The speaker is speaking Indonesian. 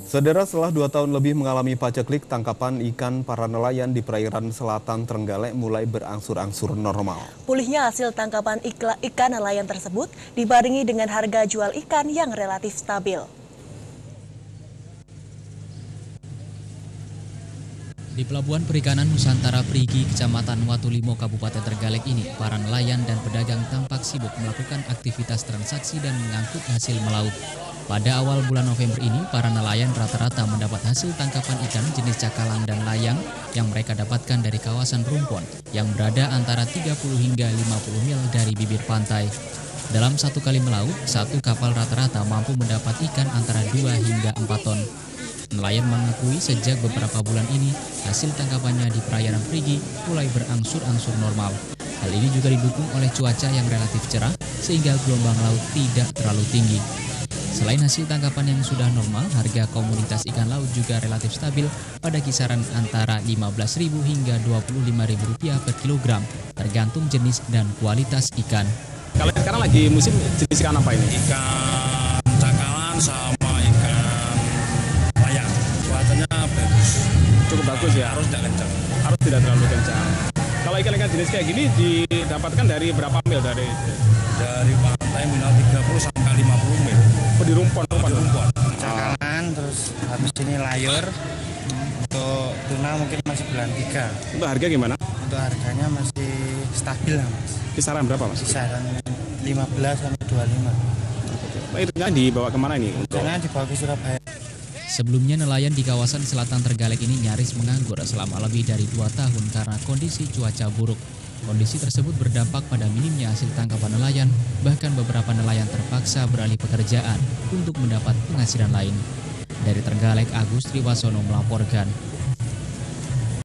Saudara, setelah 2 tahun lebih mengalami paceklik, tangkapan ikan para nelayan di perairan selatan Trenggalek mulai berangsur-angsur normal. Pulihnya hasil tangkapan ikan nelayan tersebut dibarengi dengan harga jual ikan yang relatif stabil. Di Pelabuhan Perikanan Nusantara Perigi, Kecamatan Watulimo, Kabupaten Trenggalek ini, para nelayan dan pedagang tampak sibuk melakukan aktivitas transaksi dan mengangkut hasil melaut. Pada awal bulan November ini, para nelayan rata-rata mendapat hasil tangkapan ikan jenis cakalang dan layang yang mereka dapatkan dari kawasan Rumpon yang berada antara 30 hingga 50 mil dari bibir pantai. Dalam satu kali melaut, satu kapal rata-rata mampu mendapat ikan antara 2 hingga 4 ton. Nelayan mengakui sejak beberapa bulan ini, hasil tangkapannya di perairan Perigi mulai berangsur-angsur normal. Hal ini juga didukung oleh cuaca yang relatif cerah sehingga gelombang laut tidak terlalu tinggi. Selain hasil tangkapan yang sudah normal, harga komoditas ikan laut juga relatif stabil pada kisaran antara Rp15.000 hingga Rp25.000 per kilogram, tergantung jenis dan kualitas ikan. Kalau sekarang lagi musim jenis ikan apa ini? Ikan cakalang sama ikan layang. Cuacanya bagus. Cukup bagus ya? Harus tidak kencang. Harus tidak terlalu kencang. Kalau ikan-ikan jenis kayak gini didapatkan dari berapa mil? Dari pantai minimal 30 sampai 50 mil. Oh, di Rumpon. Cakalang, terus habis ini layur. Untuk tuna mungkin masih bulan 3. Untuk harga gimana? Untuk harganya masih stabil lah, Mas. Kisaran berapa, Mas? Kisaran 15 sampai 25. Itu dibawa kemana ini? Karena dibawa ke Surabaya. Sebelumnya nelayan di kawasan selatan Trenggalek ini nyaris menganggur selama lebih dari 2 tahun karena kondisi cuaca buruk. Kondisi tersebut berdampak pada minimnya hasil tangkapan nelayan, bahkan beberapa nelayan terpaksa beralih pekerjaan untuk mendapat penghasilan lain. Dari Trenggalek, Agus Triwasono melaporkan.